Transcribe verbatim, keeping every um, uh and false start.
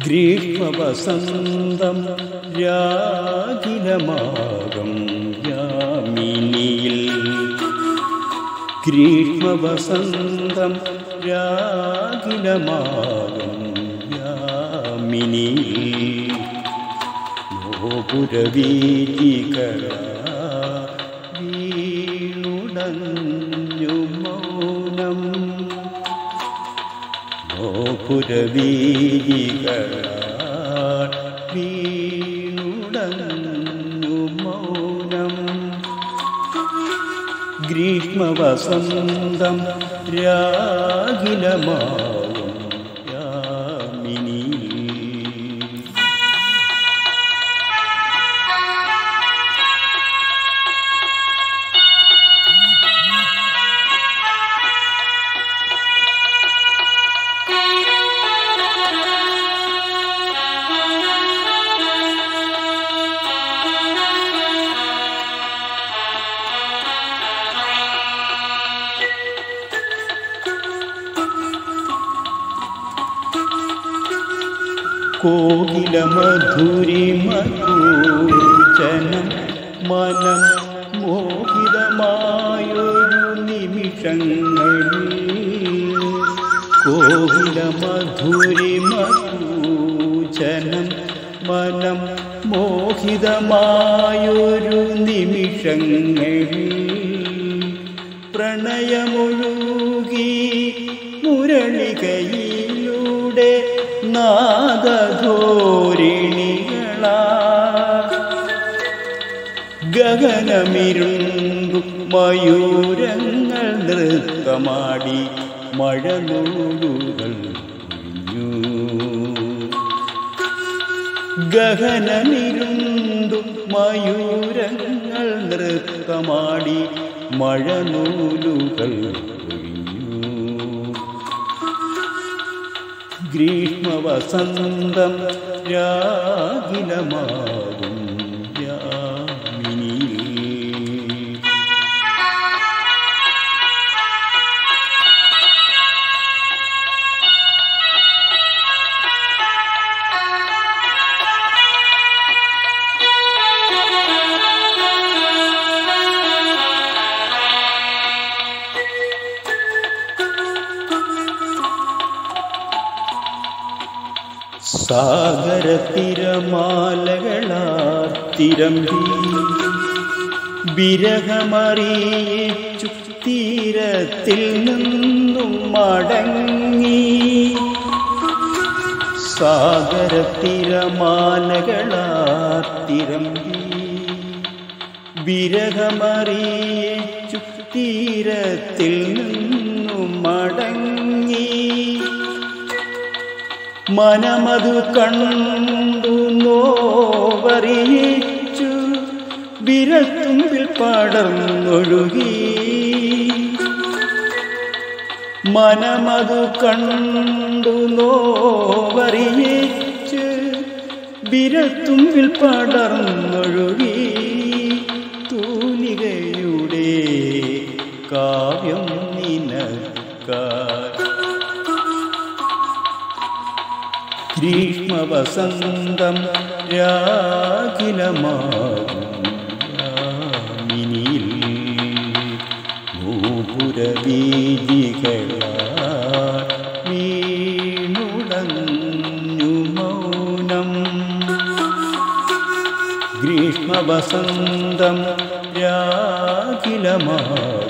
ഗ്രീഷ്മവസന്തം രാഗിലമാകം യാമിനിയിൽ ഗ്രീഷ്മവസന്തം രാഗിലമാകം യാമിനിയിൽ ഗോപുരവീഥികളാ വീണുടഞ്ഞു മൗനം ഗോപുരവീഥികളാ വീണുടഞ്ഞു മൗനം ഗ്രീഷ്മവസന്തം രാഗിലമാകും യാമിനിയിൽ കോകിലമധുരിമകൂജനം മനം മോഹിതമായൊരു നിമിഷങ്ങളിൽ കോകിലമധുരിമകൂജനം മനം മോഹിതമായൊരു നിമിഷങ്ങളിൽ പ്രണയമൊഴുകി മുരളികയിലൂടെ നാദധോരിണികളാ ഗഗനമിരുണ്ടു മയൂരങ്ങൾ നൃത്തമാടി മഴനൂലുകൾ പൊഴിഞ്ഞു ഗഗനമിരുണ്ടു മയൂരങ്ങൾ നൃത്തമാടി മഴനൂലുകൾ ഗ്രീഷ്മവസന്തം രാഗിലമാകും യാമിനിയിൽ സാഗരത്തിരമാലകളാർത്തിരമ്പി വിരഹമറിയിച്ചു തീരത്തിൽ നിന്നും മടങ്ങി സാഗരത്തിരമാലകളാർത്തിരമ്പി വിരഹമറിയിച്ചു തീരത്തിൽ നിന്നും മടങ്ങി മനമതു കണ്ടു നോവറിയിച്ചു വിരൽത്തുമ്പിൽ പടർന്നൊഴുകി മനമതു കണ്ടു നോവറിയിച്ചു വിരൽത്തുമ്പിൽ പടർന്നൊഴുകി തൂലികയുടെ കാവ്യം നിനക്കായി ഗ്രീഷ്മവസന്തം രാഗിലമാകും യാമിനിയിൽ ഗോപുരവീഥികളാ വീണുടഞ്ഞു മൗനം ഗ്രീഷ്മവസന്തം രാഗിലമാകും